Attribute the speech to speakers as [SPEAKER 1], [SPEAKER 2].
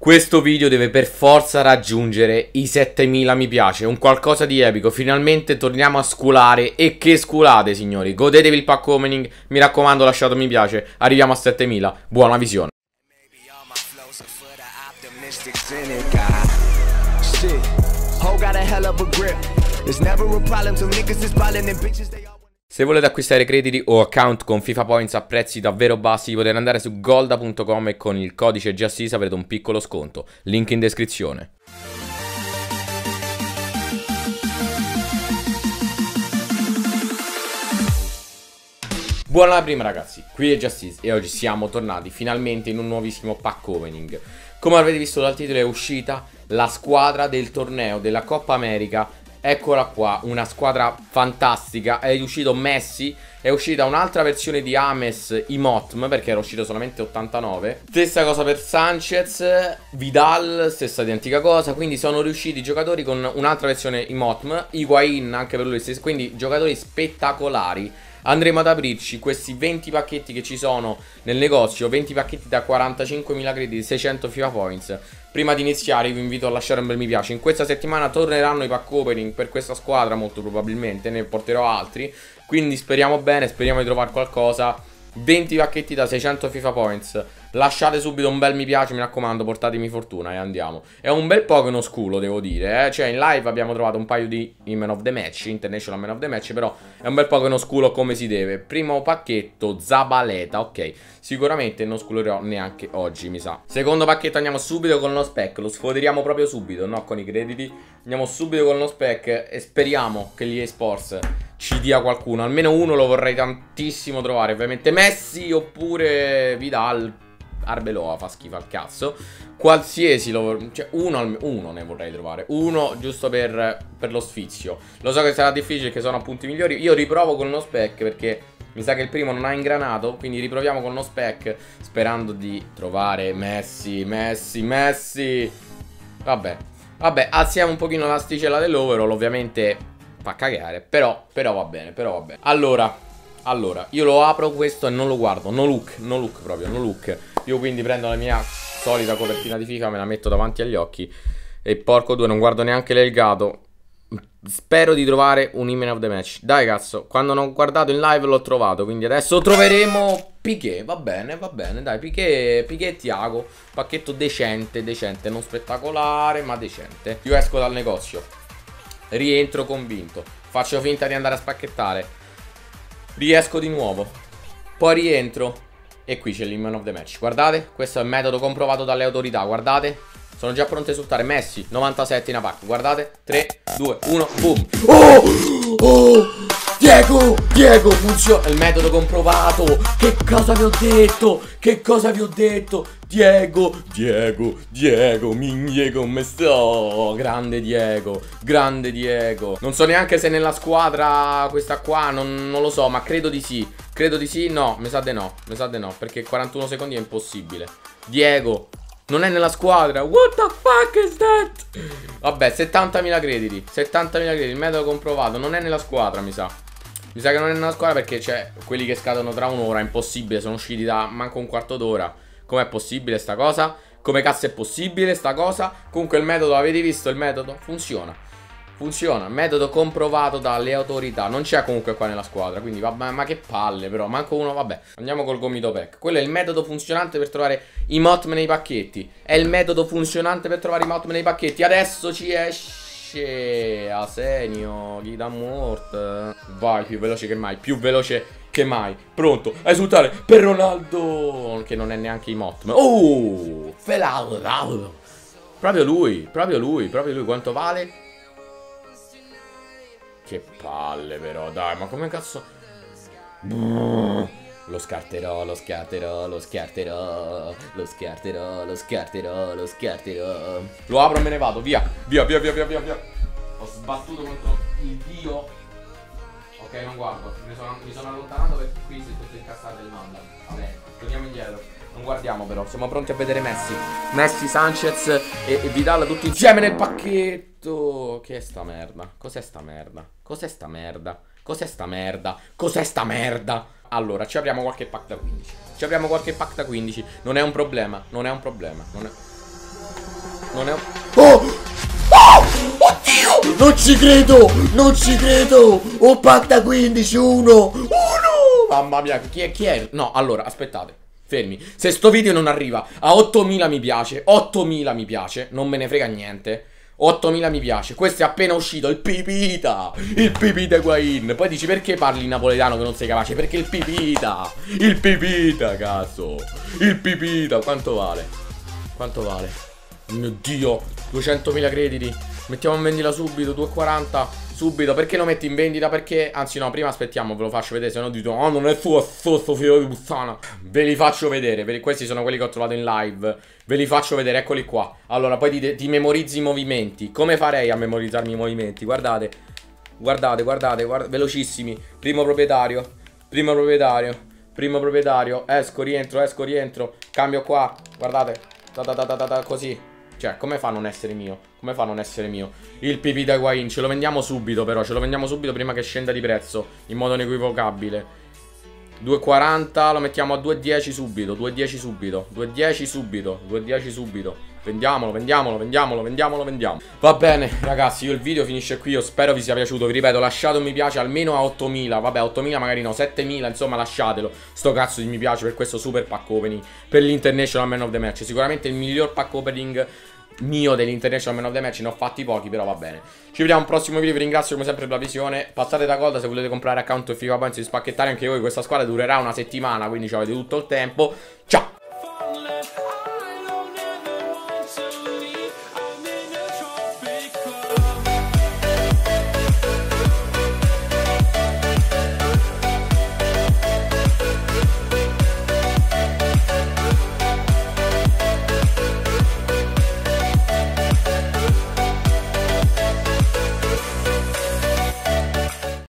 [SPEAKER 1] Questo video deve per forza raggiungere i 7000 mi piace, un qualcosa di epico, finalmente torniamo a sculare. E che sculate, signori, godetevi il pack opening, mi raccomando lasciate un mi piace, arriviamo a 7000, buona visione. Se volete acquistare crediti o account con FIFA Points a prezzi davvero bassi, potete andare su golda.com e con il codice JUSTICE avrete un piccolo sconto. Link in descrizione. Buona prima ragazzi, qui è JUSTICE e oggi siamo tornati finalmente in un nuovissimo pack opening. Come avete visto dal titolo è uscita la squadra del torneo della Coppa America. Eccola qua, una squadra fantastica. È uscito Messi, è uscita un'altra versione di James Imotm, perché era uscito solamente 89. Stessa cosa per Sanchez, Vidal, stessa identica cosa. Quindi sono riusciti i giocatori con un'altra versione Imotm, Higuain anche per lui stesso. Quindi giocatori spettacolari. Andremo ad aprirci questi 20 pacchetti che ci sono nel negozio, 20 pacchetti da 45.000 crediti, 600 FIFA Points. Prima di iniziare vi invito a lasciare un bel mi piace. In questa settimana torneranno i pack opening per questa squadra molto probabilmente, ne porterò altri. Quindi speriamo bene, speriamo di trovare qualcosa. 20 pacchetti da 600 FIFA Points. Lasciate subito un bel mi piace, mi raccomando, portatemi fortuna e andiamo. È un bel po' che non sculo, devo dire, Cioè in live abbiamo trovato un paio di Man of the Match, International Man of the Match, però è un bel po' che non sculo come si deve. Primo pacchetto, Zabaleta, ok. Sicuramente non sculerò neanche oggi, mi sa. Secondo pacchetto andiamo subito con lo spec, lo sfoderiamo proprio subito, no con i crediti. Andiamo subito con lo spec e speriamo che gli eSports ci dia qualcuno. Almeno uno lo vorrei tantissimo trovare, ovviamente Messi oppure Vidal. Arbeloa fa schifo al cazzo. Qualsiasi cioè uno ne vorrei trovare. Uno giusto per lo sfizio. Lo so che sarà difficile, che sono appunti migliori. Io riprovo con uno spec perché mi sa che il primo non ha ingranato. Quindi riproviamo con uno spec sperando di trovare Messi. Vabbè, alziamo un pochino l'asticella dell'overall. Ovviamente fa cagare, però va bene, Allora, io lo apro questo e non lo guardo. No look proprio, no look. Io quindi prendo la mia solita copertina di FIFA, me la metto davanti agli occhi e porco due, non guardo neanche l'Elgato. Spero di trovare un Man of the Match. Dai cazzo, quando non ho guardato in live l'ho trovato, quindi adesso troveremo Piqué. Va bene, dai, Piqué e Thiago. Pacchetto decente, non spettacolare, ma decente. Io esco dal negozio, rientro convinto, faccio finta di andare a spacchettare, riesco di nuovo, poi rientro e qui c'è l'Man of the Match. Guardate, questo è il metodo comprovato dalle autorità. Guardate, sono già pronto a esultare. Messi, 97 in attack. Guardate, 3, 2, 1, boom. Oh, Diego, funziona. Il metodo comprovato. Che cosa vi ho detto? Diego, miglie come sto. Grande Diego. Non so neanche se nella squadra questa qua, non lo so, ma credo di sì. No, mi sa di no, perché 41 secondi è impossibile. Diego non è nella squadra. What the fuck is that? Vabbè, 70.000 crediti, il metodo comprovato. Non è nella squadra, mi sa che non è nella squadra perché c'è quelli che scadono tra un'ora. È impossibile, sono usciti da manco un quarto d'ora. Com'è possibile sta cosa? Come cazzo è possibile sta cosa? Comunque il metodo, avete visto il metodo? Funziona, metodo comprovato dalle autorità. Non c'è comunque qua nella squadra, quindi vabbè, ma che palle però, manco uno, vabbè. Andiamo col gomito pack. Quello è il metodo funzionante per trovare i Motm nei pacchetti. Adesso ci esce Asenio, gli dà mort. Vai, più veloce che mai. Pronto a esultare per Ronaldo, che non è neanche i Motm. Oh, proprio lui. Quanto vale? Che palle però, dai, ma come cazzo. Lo scarterò. Lo apro e me ne vado, via. Ho sbattuto contro il dio. Ok, non guardo, mi sono allontanato perché qui si è tutto incassato il manda. Vabbè, torniamo indietro. Non guardiamo però, siamo pronti a vedere Messi, Sanchez e Vidal tutti insieme nel pacchetto. Che è sta merda? Cos'è sta merda? Allora, ci apriamo qualche pack da 15. Non è un problema. Non è un... Oh! Oh! Oddio! Non ci credo! Non ci credo! 80-15, 1! Mamma mia, chi è? No, allora, aspettate. Fermi. Se sto video non arriva a 8000 mi piace, 8000 mi piace, non me ne frega niente. 8000 mi piace. Questo è appena uscito, il Pipita. Il Pipita Higuain. Poi dici perché parli napoletano che non sei capace? Perché il Pipita. Il Pipita, cazzo. Il Pipita. Quanto vale? Quanto vale? Mio Dio. 200.000 crediti. Mettiamo in vendita subito. 2,40. Subito. Perché lo metti in vendita? Perché... Anzi no, prima aspettiamo. Ve lo faccio vedere. Se no dite oh non è suo. Sto figlio di puttana. Ve li faccio vedere. Questi sono quelli che ho trovato in live. Ve li faccio vedere. Eccoli qua. Allora poi ti memorizzi i movimenti. Come farei a memorizzarmi i movimenti? Guardate. Guardate. Velocissimi. Primo proprietario. Primo proprietario. Esco, rientro. Cambio qua. Guardate. Così. Cioè, come fa a non essere mio? Come fa a non essere mio? Il Pipita Higuain, ce lo vendiamo subito però. Ce lo vendiamo subito prima che scenda di prezzo. In modo inequivocabile. 2,40 lo mettiamo a 2,10 subito. 2,10 subito. Vendiamolo. Va bene ragazzi, io il video finisce qui. Io spero vi sia piaciuto. Vi ripeto, lasciate un mi piace almeno a 8000. Vabbè, 8000 magari no, 7000. Insomma, lasciatelo. Sto cazzo di mi piace per questo super pack opening per l'International Man of the Match. Sicuramente il miglior pack opening mio dell'International Man of the Match. Ne ho fatti pochi, però va bene. Ci vediamo a un prossimo video. Vi ringrazio come sempre per la visione. Passate da Golda se volete comprare account e FIFA Points di spacchettare anche voi. Questa squadra durerà una settimana, quindi ci avete tutto il tempo. Ciao.